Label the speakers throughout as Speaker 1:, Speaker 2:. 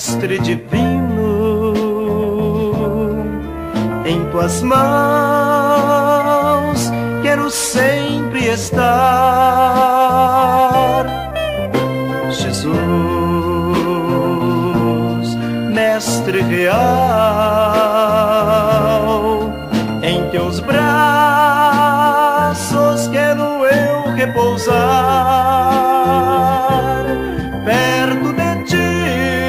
Speaker 1: Mestre divino, em tuas mãos quero sempre estar. Jesus, Mestre real, em teus braços quero eu repousar. Perto de ti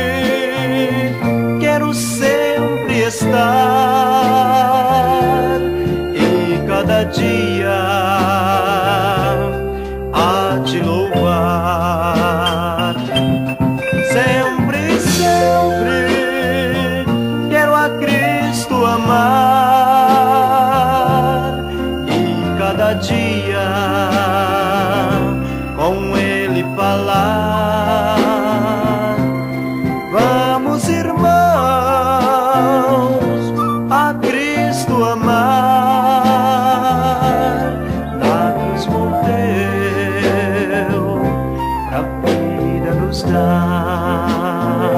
Speaker 1: quero sempre estar, e cada dia a te louvar. Sempre, sempre quero a Cristo amar, e cada dia com Ele falar. Vamos, irmãos, a Cristo amar. Na cruz morreu pra vida nos dar.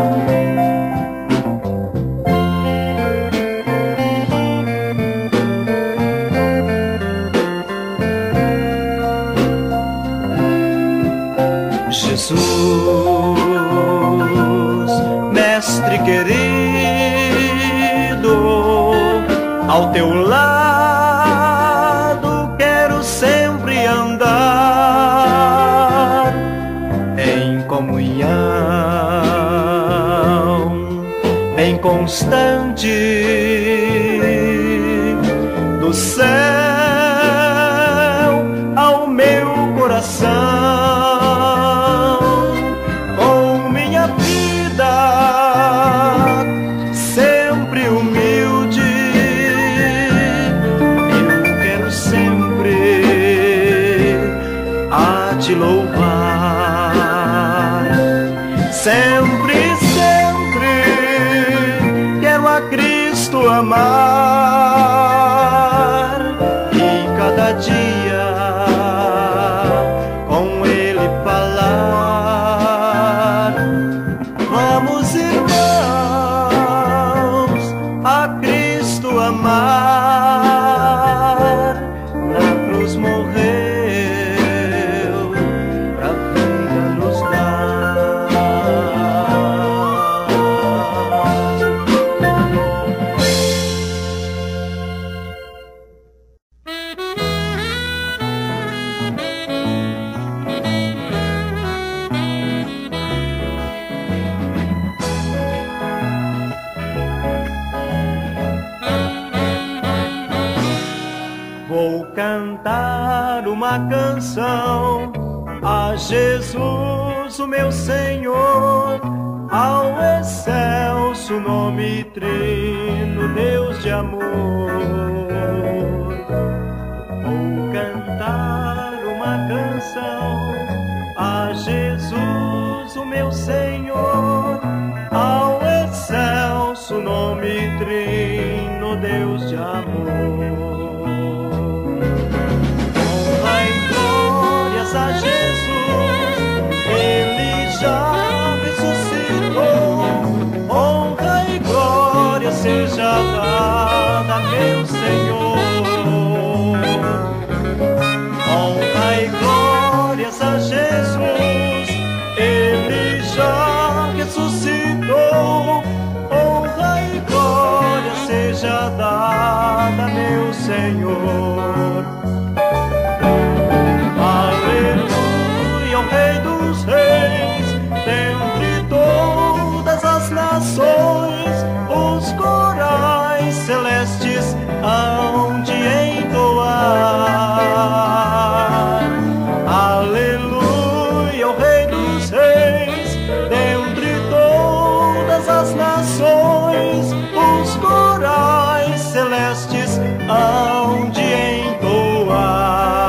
Speaker 1: Jesus, Mestre querido, ao teu lado quero sempre andar, em comunhão bem constante, do céu ao meu coração. Sempre humilde, eu quero sempre a te louvar. Sempre, sempre quero a Cristo amar, e cada dia com Ele falar. Vamos, irmãos, a Cristo amar. Na cruz morreu pra vida nos dar. Vou cantar uma canção a Jesus, o meu Senhor, ao excelso nome trino, Deus de amor. Vou cantar uma canção a Jesus, o meu Senhor, ao excelso nome trino, Deus de amor. A Jesus, Ele já ressuscitou. Honra e glória seja dada, meu Senhor. Honra e glórias a Jesus, Ele já ressuscitou. Honra e glória seja dada, meu Senhor. Aleluia, o Rei dos Reis, dentre todas as nações, os corais celestes hão de entoar. Aleluia, o Rei dos Reis, dentre todas as nações, os corais celestes hão de entoar.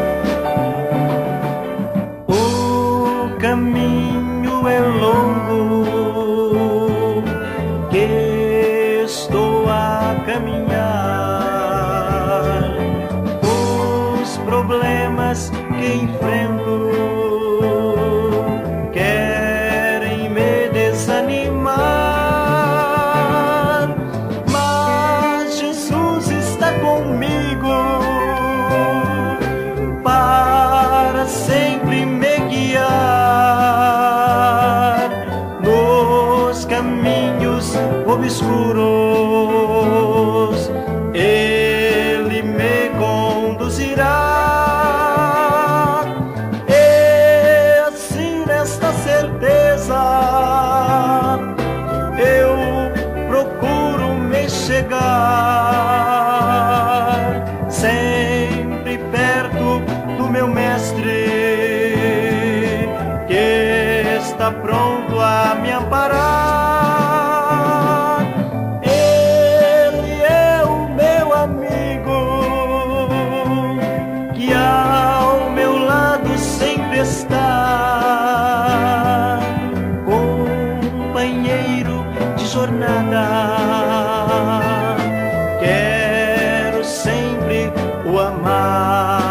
Speaker 1: O caminho é longo caminhos obscuros, Ele me conduzirá. E assim, nesta certeza, eu procuro me chegar sempre perto do meu Mestre, que está pronto a me amparar. Ele é o meu amigo, que ao meu lado sempre está, companheiro de jornada. Quero sempre o amar.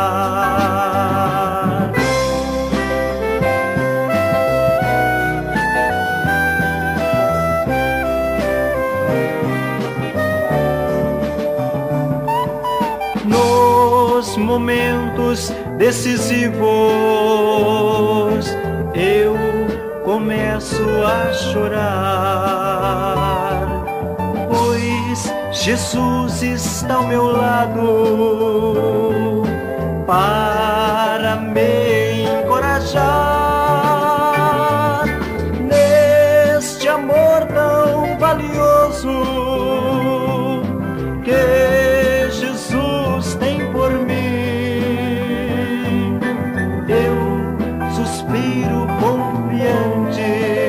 Speaker 1: Nos momentos decisivos, eu começo a chorar, pois Jesus está ao meu lado para me encorajar neste amor tão valioso que Jesus tem por mim. Eu suspiro confiante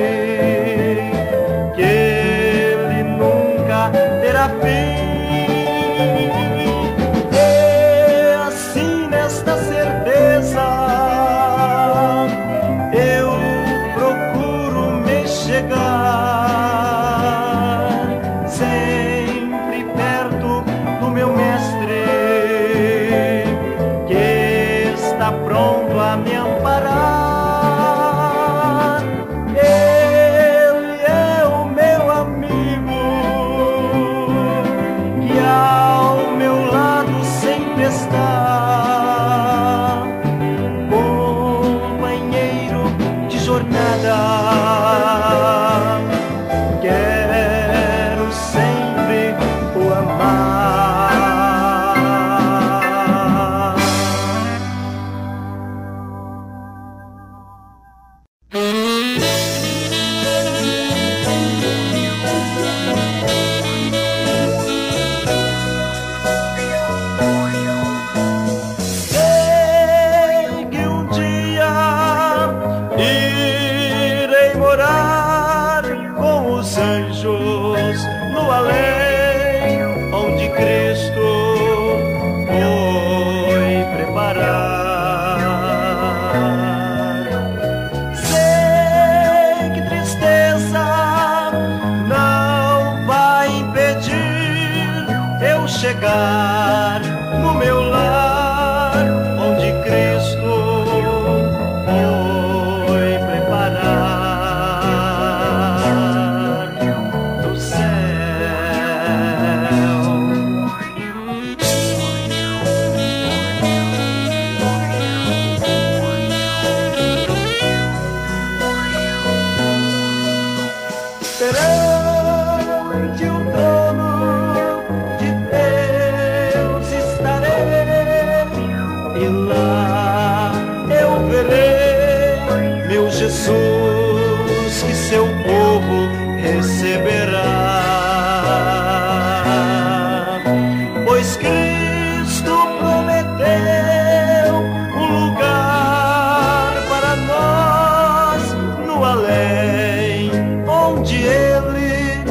Speaker 1: que Ele nunca terá fim. E assim, nesta certeza, eu procuro me chegar sempre perto do meu Mestre, que está pronto a me amparar. Ele é o meu amigo, que ao meu lado sempre está, companheiro de jornada. Quero sempre o amar. Sei que um dia irei morar com os anjos no além, onde Cristo foi preparar. Sei que tristeza não vai impedir eu chegar no meu lar, onde Cristo foi preparar no céu. Perante o trono de Deus estarei, e lá eu verei meu Jesus, que seu povo receberá. Pois Cristo prometeu um lugar para nós no além, onde Ele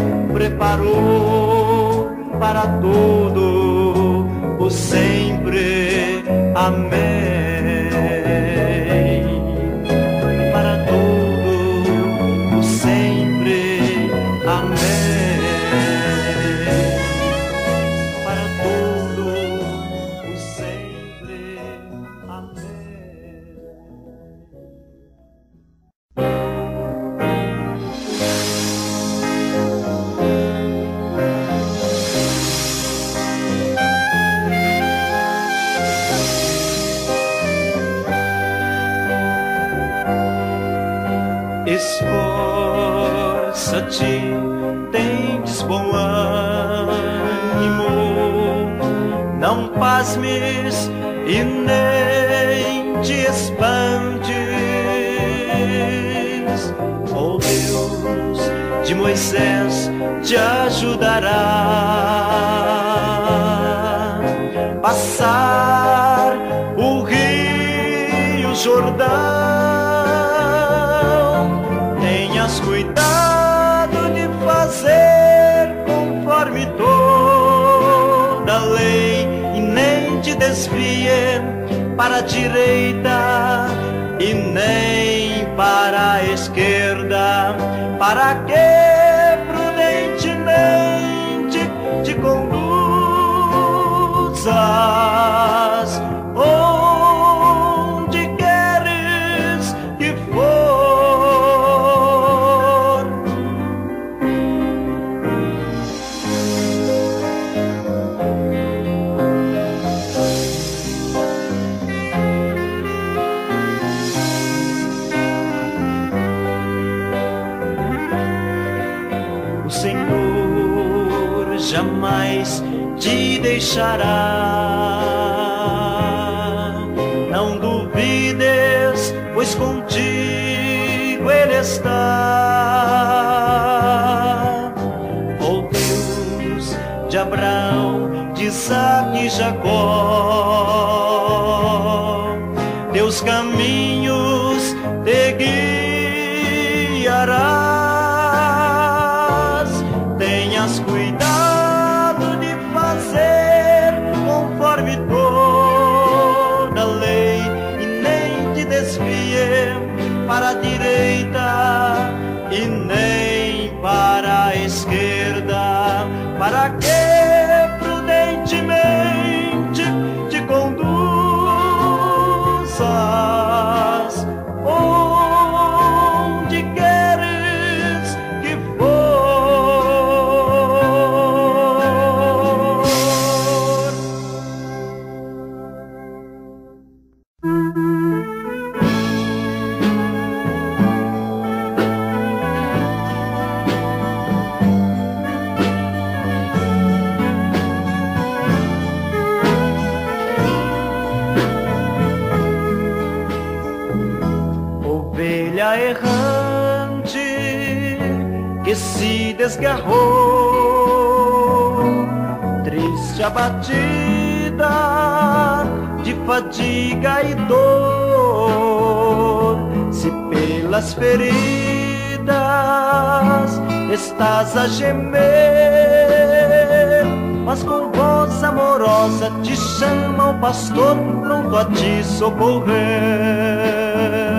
Speaker 1: preparou para todo o sempre. Amém. Para todo o sempre. Amém. Para todo o sempre. Amém. Esforça-te tendes bom ânimo, não pasmes e nem te espantes. O Deus de Moisés te ajudará passar o rio Jordão. Tenhas cuidado de fazer conforme toda lei e nem te desvie para a direita e nem para a esquerda, para que prudentemente te conduzas onde queres que for. O Senhor jamais te deixará. Não duvides, pois contigo Ele está. O Deus de Abraão, de Isaque e Jacó, teus caminhos te guiarás. Tenhas cuidado de fazer conforme toda lei e nem te desvie para a direita e nem para a esquerda, para que prudentemente te conduzas onde queres que for. Ovelha errante que se desgarrou, triste, abatida de fadiga e dor, se pelas feridas estás a gemer, mas com voz amorosa te chama o pastor, pronto a te socorrer.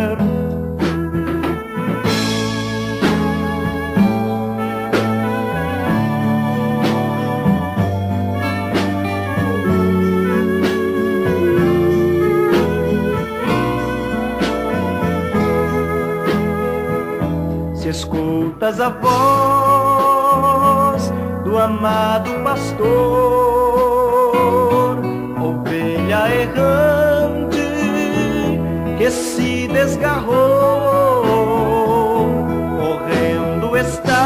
Speaker 1: Se escutas a voz do amado pastor, ovelha errante que se desgarrou, correndo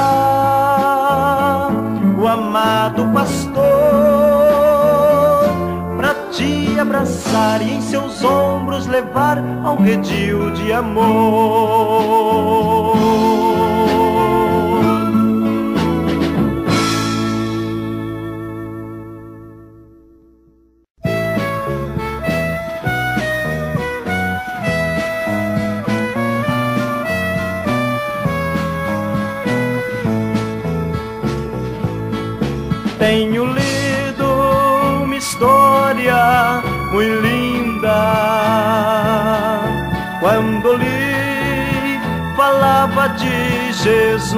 Speaker 1: está o amado pastor pra te abraçar e em seus ombros levar a um redil de amor. Tenho lido uma história muito linda, quando li falava de Jesus.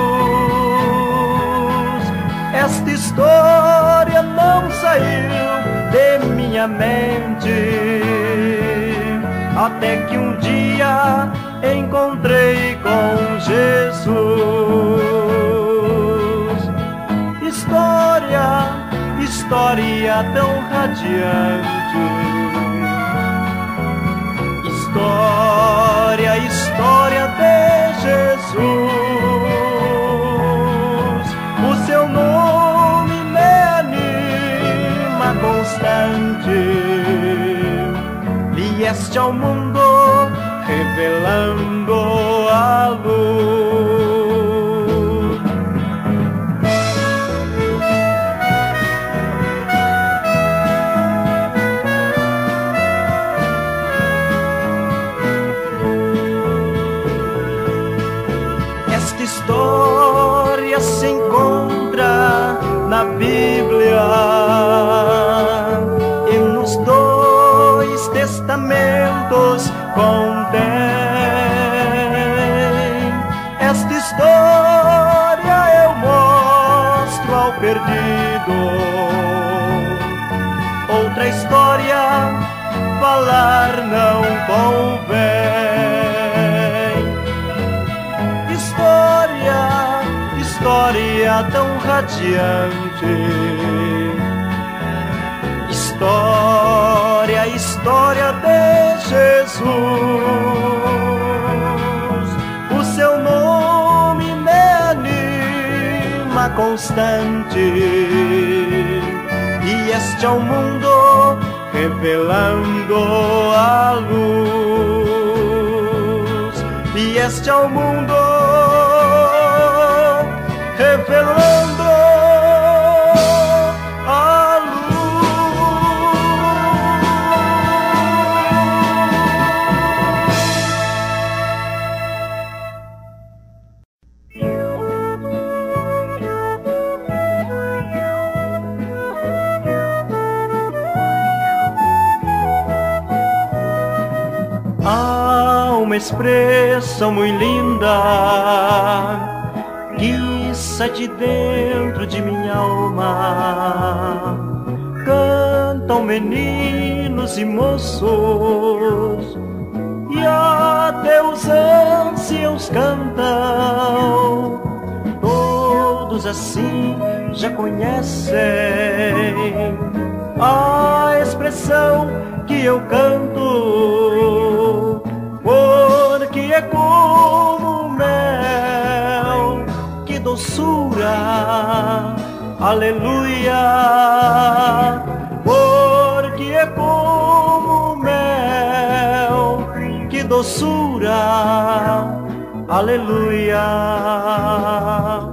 Speaker 1: Esta história não saiu de minha mente, até que um dia encontrei com Jesus. História tão radiante, história de Jesus, constante. Vieste ao mundo revelando a luz. Esta história se encontra na Bíblia e nos dois testamentos contém. Esta história eu mostro ao perdido, outra história falar não convém. História tão radiante, história de Jesus. O seu nome me anima constante, e este ao mundo revelando a luz. E este ao mundo revelando a luz. Há uma expressão muito linda que sai de dentro de minha alma. Cantam meninos e moços, e até os anciãos cantam. Todos assim já conhecem a expressão que eu canto, porque é como mel, que doçura, aleluia, porque é como mel, que doçura, aleluia.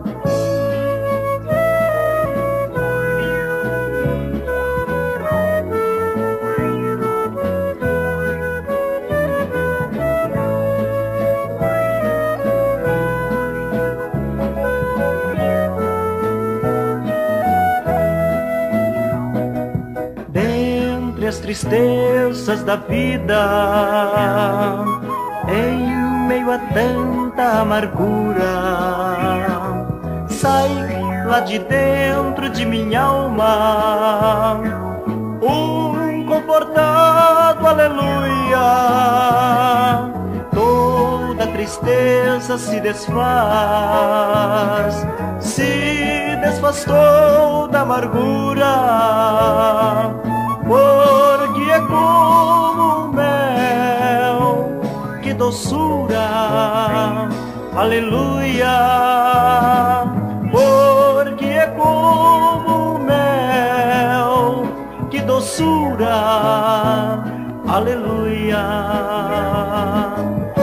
Speaker 1: As tristezas da vida, em meio a tanta amargura, sai lá de dentro de minha alma um confortado aleluia. Toda tristeza se desfaz toda amargura, porque é como mel, que doçura, aleluia, porque é como mel, que doçura, aleluia.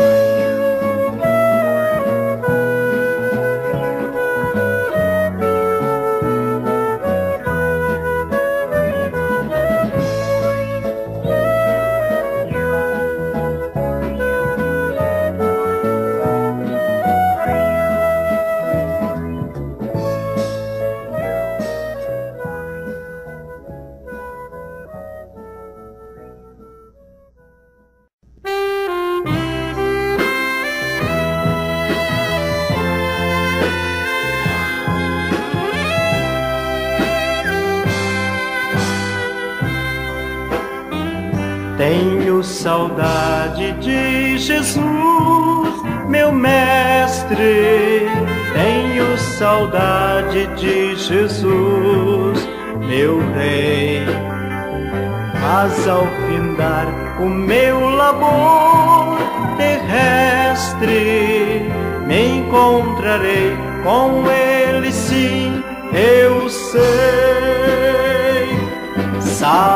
Speaker 1: Tenho saudade de Jesus, meu mestre. Tenho saudade de Jesus, meu rei. Mas ao findar o meu labor terrestre, me encontrarei com ele, sim, eu sei.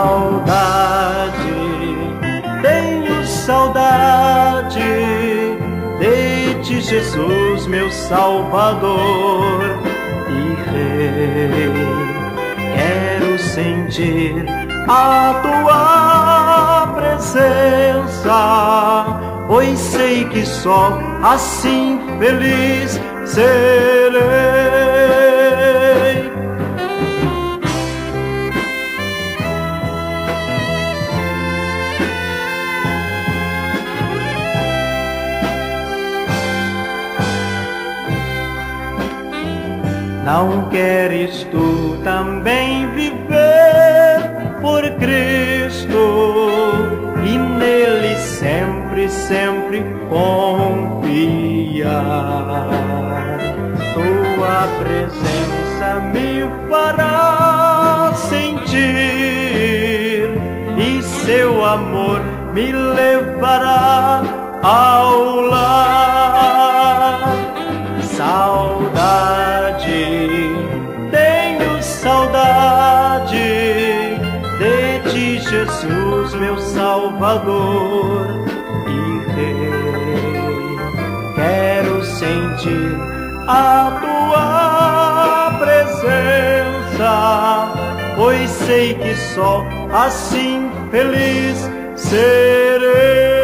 Speaker 1: Jesus, meu Salvador e Rei. Quero sentir a tua presença, pois sei que só assim feliz serei. Não queres tu também viver por Cristo e nele sempre, sempre confiar? Tua presença me fará sentir e seu amor me levará ao lar. Saudade, tenho saudade de ti, Jesus, meu Salvador e Rei. Quero sentir a tua presença, pois sei que só assim feliz serei.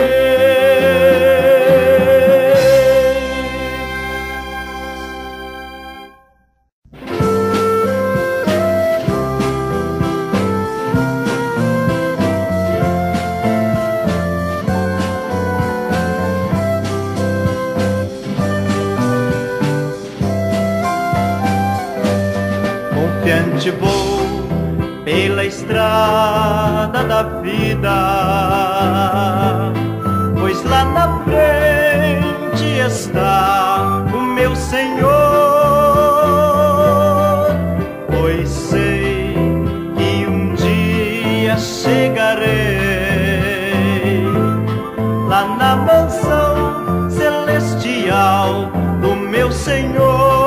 Speaker 1: Confiante vou pela estrada da vida, pois lá na frente está o meu Senhor. Pois sei que um dia chegarei lá na mansão celestial do meu Senhor.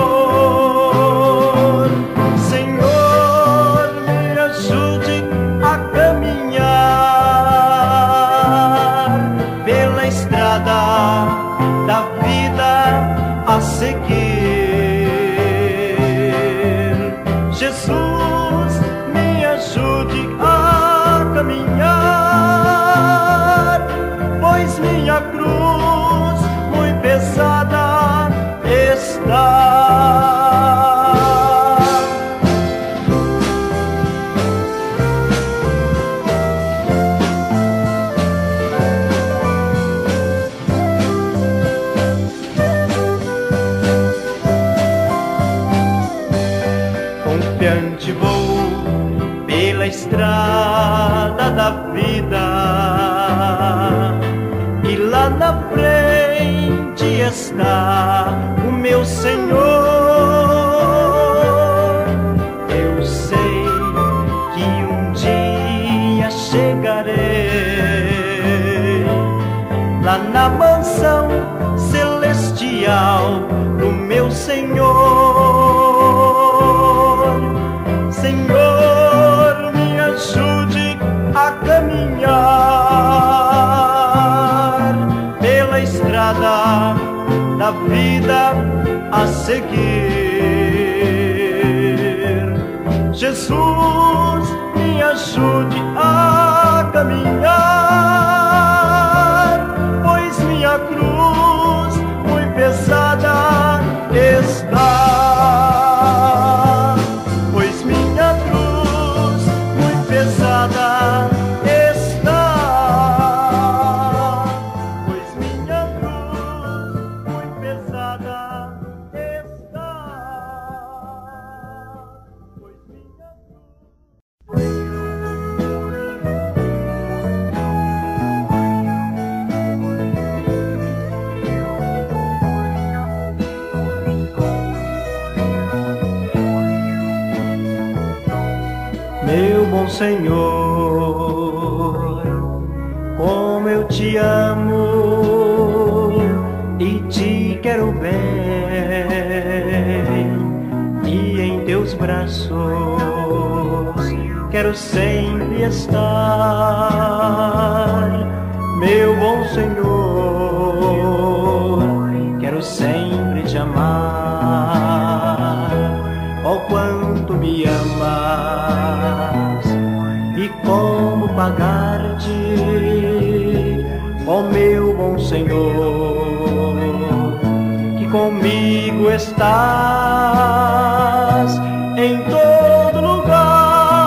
Speaker 1: Da vida a seguir, Jesus, me ajude a caminhar, pois minha cruz muito pesada está. Confiante vou pela estrada da vida, e lá na frente está o meu Senhor. Eu sei que um dia chegarei lá na mansão celestial do meu Senhor. Senhor, me ajude a caminhar pela estrada da vida a seguir. Jesus, me ajude a caminhar, pois minha cruz muito pesada está. Meu bom Senhor, como eu te amo e te quero bem, e em teus braços quero sempre estar. Meu bom Senhor, quero sempre te amar. Oh, quanto me amas, e como pagar-te, ó meu bom Senhor, que comigo estás em todo lugar.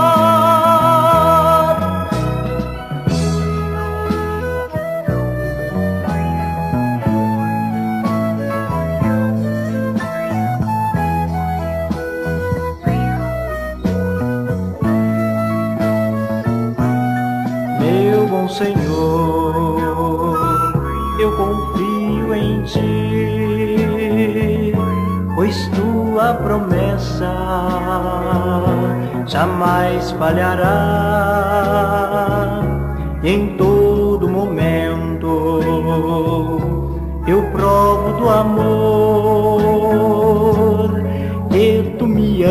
Speaker 1: Meu bom Senhor, eu confio em ti, pois tua promessa jamais falhará. Em todo momento eu provo do amor que tu me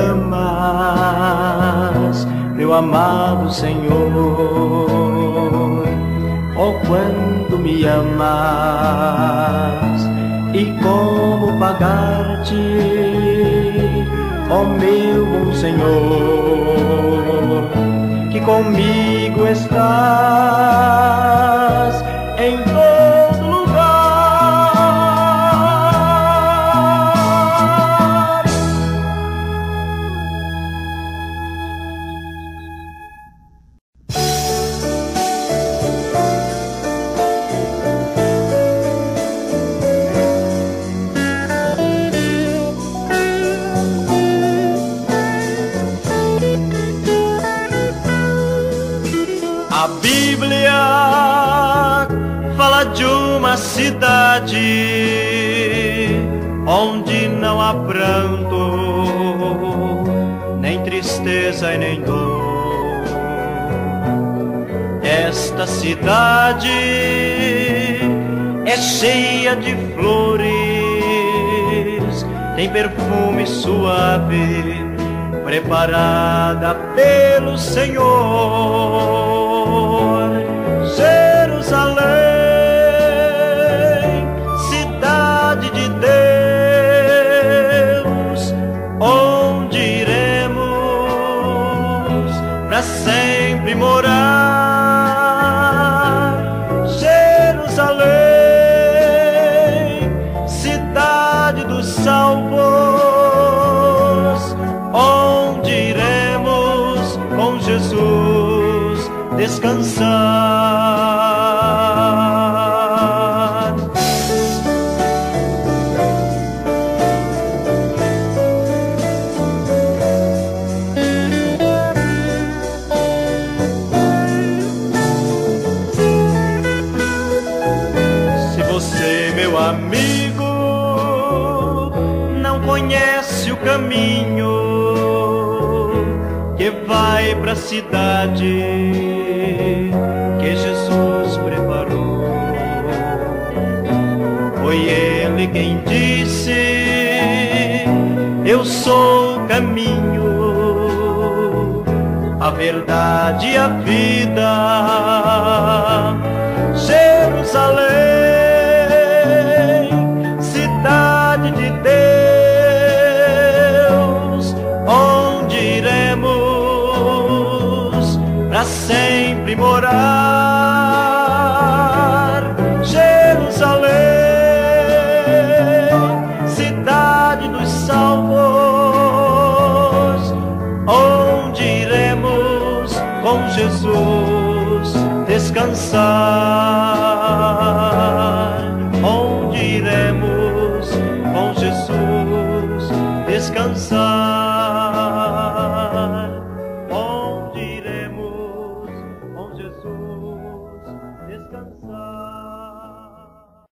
Speaker 1: amas, meu amado Senhor. Oh, quanto me amas, e como pagar-te, ó meu bom Senhor, que comigo estás em todo lugar. A Bíblia fala de uma cidade onde não há pranto, nem tristeza e nem dor. Esta cidade é cheia de flores, tem perfume suave, preparada pelo Senhor. Jerusalém, cidade de Deus, onde iremos para sempre morar. Jerusalém, cidade dos salvos, onde iremos com Jesus descansar. Se você, meu amigo, não conhece o caminho que vai para a cidade que Jesus preparou, foi Ele quem disse: eu sou o caminho, a verdade e a vida. Jerusalém, cidade de Deus, onde iremos para sempre morar. Jerusalém, cidade dos salvos, onde iremos com Jesus descansar. Onde iremos com Jesus descansar. Onde iremos com Jesus descansar.